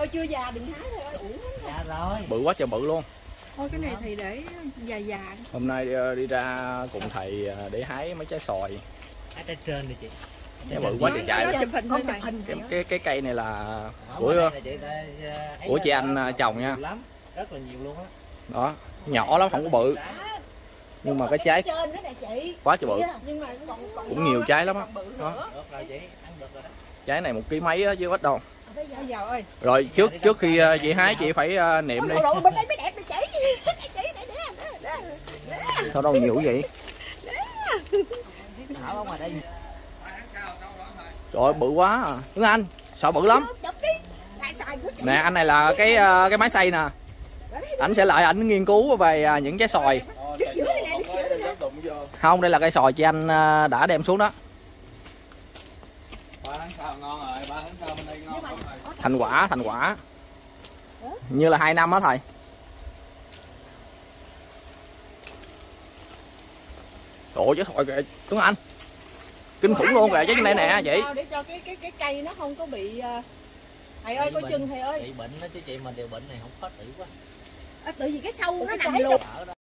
ơi chưa già đừng hái thôi ơi, uổng lắm. Dạ rồi. Bự quá trời bự luôn. Thôi cái này thì để già. Hôm nay đi ra cùng thầy để hái mấy trái xoài. Hái trái trên đi chị. Cái bự quá trời chạy. Chụp hình thôi mày. Cái cây này là của chị anh trồng nha. Rất là nhiều luôn á. Đó, nhỏ lắm không có bự. Nhưng mà cái trái quá trời bự. Cũng nhiều trái lắm á. Đó. Trái này 1 ký mấy á chứ ít đâu. Rồi trước khi chị hái chị phải niệm đi. Sao đâu nhiều vậy? Trời ơi, bự quá à. Tuấn Anh, sợ bự lắm. Nè, anh này là cái máy xay nè. Ảnh sẽ lại ảnh nghiên cứu về những trái xoài. Không, đây là cây xoài chị anh đã đem xuống đó. 3 tháng sau ngon rồi, 3 tháng sau bên đây ngon rồi. Thành quả. Như là 2 năm đó thầy. Trời ơi, trái xoài kìa Tuấn Anh. Kinh khủng luôn kìa, trái này nè vậy. Để cho cái cây nó không có bị thầy ơi, coi chừng thầy ơi. Bị bệnh đó chứ chị, mà điều bệnh này không khó tử quá. Tự vì cái sâu nó nằm luôn.